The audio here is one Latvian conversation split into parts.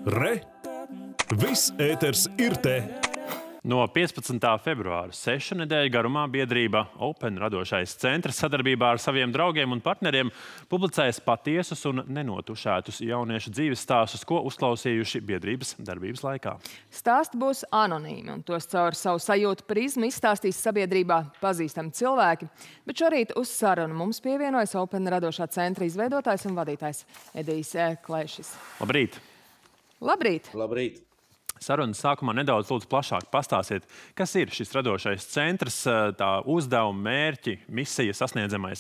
Re! Viss ēters ir te! No 15. februāra 6 nedēļu garumā biedrība Open radošais centrs sadarbībā ar saviem draugiem un partneriem publicēs patiesus un nenotušētus jauniešu dzīves stāstus, ko uzklausījuši biedrības darbības laikā. Stāsti būs anonīmi, un tos caur savu sajūtu prizmu izstāstīs sabiedrībā pazīstami cilvēki. Bet šorīt uz sarunu mums pievienojas Open radošā centra izveidotājs un vadītājs Edijs Klešis. Labrīt! Labrīt! Labrīt! Sarunas sākumā nedaudz lūdzu plašāk pastāstiet, kas ir šis radošais centrs, tā uzdevuma, mērķi, misija sasniedzamais?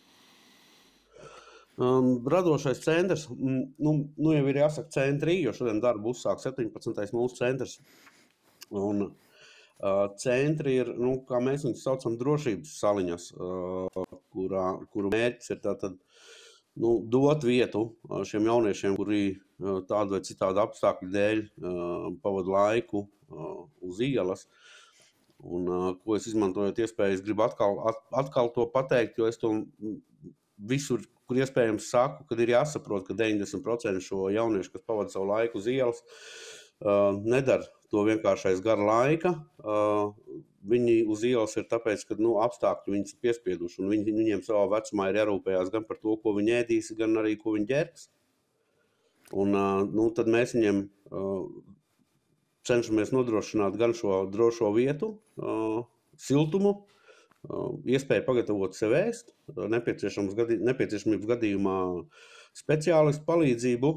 Radošais centrs, jau ir jāsaka centrī, jo šodien darbu uzsāk 17. mūsu centrs. Un centri ir, kā mēs viņus saucam, drošības saliņas, kuru mērķis ir tātad dot vietu šiem jauniešiem, kuri tādu vai citādu apstākļu dēļ pavada laiku uz ielas. Un, ko es izmantojot iespēju, es gribu atkal to pateikt, jo es to visur, kur iespējams saku, kad ir jāsaprot, ka 90% šo jauniešu, kas pavada savu laiku uz ielas, nedara to vienkārši aiz gara laika. Viņi uz ielas ir tāpēc, ka apstākļi viņus ir piespieduši, un viņiem savā vecumā ir jārūpējās gan par to, ko viņi ēdīs, gan arī, ko viņi ģērbs. Un tad mēs viņiem cenšamies nodrošināt gan šo drošo vietu, siltumu, iespēju pagatavot sev ēst, nepieciešamības gadījumā speciālistu palīdzību.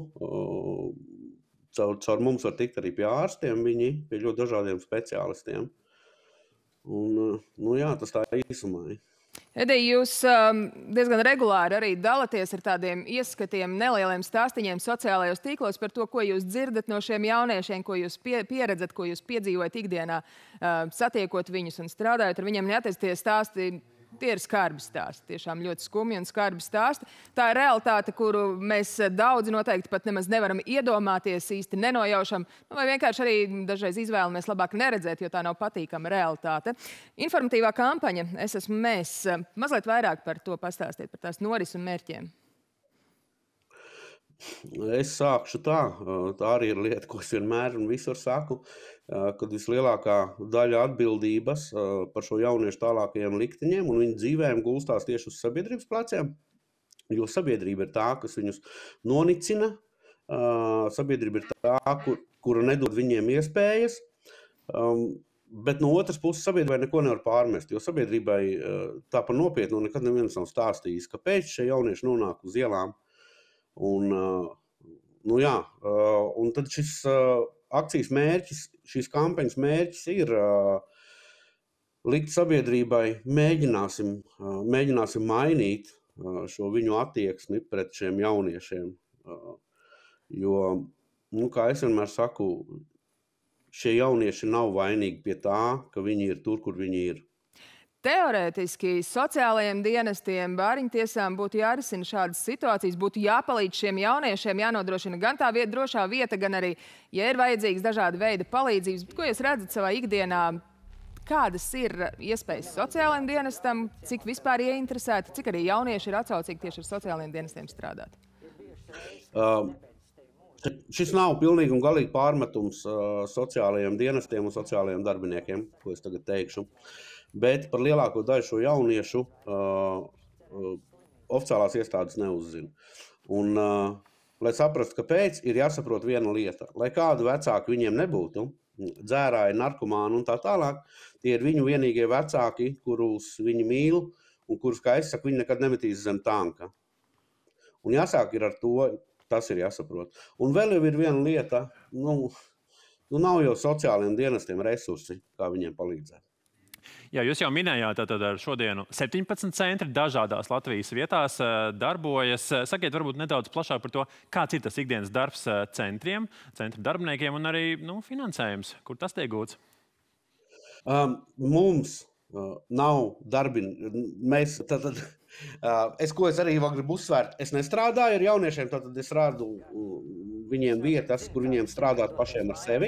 Caur mums var tikt arī pie ārstiem, pie ļoti dažādiem speciālistiem. Un, tas tā īsumā. Edij, jūs diezgan regulāri arī dalaties ar tādiem ieskatiem, nelieliem stāstiņiem sociālajos tīklos par to, ko jūs dzirdat no šiem jauniešiem, ko jūs pieredzat, ko jūs piedzīvojat ikdienā, satiekot viņus un strādājot ar viņiem. Neatestie stāsti, tie ir skarbi stāsti, tiešām ļoti skumji un skarbi stāsti. Tā ir realitāte, kuru mēs daudzi noteikti pat nemaz nevaram iedomāties, īsti nenojaušam, vai vienkārši arī dažreiz izvēlamies labāk neredzēt, jo tā nav patīkama realitāte. Informatīvā kampaņa Es esmu mēs. Mazliet vairāk par to pastāstiet, par tās norises un mērķiem. Es sākšu tā arī ir lieta, ko es vienmēr un visur saku, kad vislielākā daļa atbildības par šo jauniešu tālākajiem likteņiem un viņu dzīvēm gulstās tieši uz sabiedrības pleciem, jo sabiedrība ir tā, kas viņus nonicina, sabiedrība ir tā, kura nedod viņiem iespējas, bet no otras puses sabiedrībai neko nevar pārmest, jo sabiedrībai tā par nopietnu nekad neviens nav stāstījis, kāpēc šie jaunieši nonāk uz ielām. Un tad šis akcijas mērķis, šīs kampaņas mērķis ir likt sabiedrībai, mēģināsim mainīt šo viņu attieksmi pret šiem jauniešiem. Jo, kā es vienmēr saku, šie jaunieši nav vainīgi pie tā, ka viņi ir tur, kur viņi ir. Teorētiski sociālajiem dienestiem, bāriņtiesām būtu jārisina šādas situācijas, būtu jāpalīdz šiem jauniešiem, jānodrošina gan tā drošā vieta, gan arī, ja ir vajadzīgs dažāda veida palīdzības. Ko jūs redzat savā ikdienā? Kādas ir iespējas sociālajiem dienestam, cik vispār ieinteresēti, cik arī jaunieši ir atsaucīgi tieši ar sociālajiem dienestiem strādāt? Šis nav pilnīgi un galīgi pārmetums sociālajiem dienestiem un sociālajiem darbiniekiem, ko es tagad teikšu. Bet par lielāko daļu šo jauniešu oficiālās iestādes neuzzina. Un, lai saprastu, kāpēc, ir jāsaprot viena lieta. Lai kādu vecāku viņiem nebūtu, dzērāji, narkomāni un tā tālāk, tie ir viņu vienīgie vecāki, kurus viņi mīl un kurus, kā es saku, viņi nekad nemetīs zem tanka. Un jāsāk ir ar to, tas ir jāsaprot. Un vēl jau ir viena lieta, nav jau sociālajiem dienestiem resursi, kā viņiem palīdzēt. Jā, jūs jau minējāt, tātad ar šodienu 17 centri dažādās Latvijas vietās darbojas. Sakiet varbūt nedaudz plašāk par to, kāds ir tas ikdienas darbs centriem, centra darbiniekiem un arī finansējums, kur tas tiek gūts? Mums nav darbinieku. Ko es arī vēl gribu uzsvērt, es nestrādāju ar jauniešiem, tātad es rādu viņiem vietas, kur viņiem strādāt pašiem ar sevi.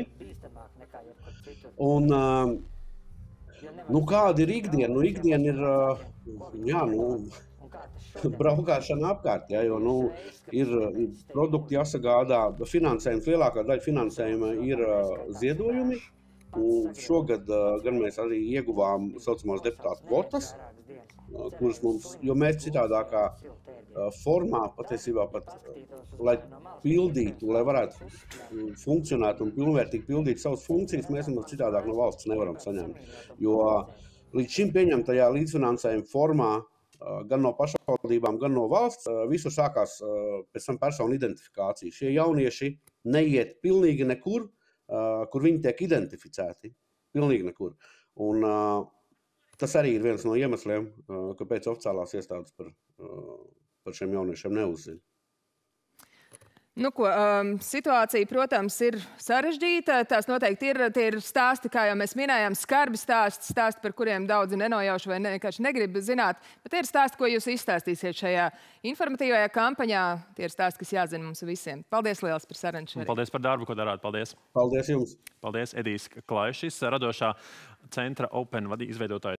Un kāda ir ikdiena? Ikdiena ir, braukšana apkārt, ja, jo ir produkti jāsagādā, finansējums, lielākā daļa finansējuma ir ziedojumi. Un šogad gan mēs arī ieguvām saucamās deputātu kvotas, kuras mums, jo mēs citādākā formā patiesībā pat, lai pildītu, lai varētu funkcionēt un pilnvērtīgi pildīt savas funkcijas, mēs citādāk no valsts nevaram saņemt. Jo līdz šim pieņemtajā līdzfinansējuma formā gan no pašvaldībām, gan no valsts, visur sākās pēc tam personu identifikācija. Šie jaunieši neiet pilnīgi nekur, kur viņi tiek identificēti. Pilnīgi nekur. Un tas arī ir viens no iemesliem, kāpēc oficiālās iestādes par šiem jauniešiem neuzzina. Nu, ko, situācija, protams, ir sarežģīta. Tās noteikti ir stāsti, kā jau mēs minējām, skarbi stāsti, par kuriem daudzi nenojauši vai vienkārši negrib zināt. Bet ir stāsti, ko jūs izstāstīsiet šajā informatīvajā kampaņā. Tie ir stāsti, kas jāzina mums visiem. Paldies liels par sarunu šodien. Paldies par darbu, ko darāt. Paldies. Paldies jums. Paldies, Edijs Klaišs, radošā centra Open izveidotājs.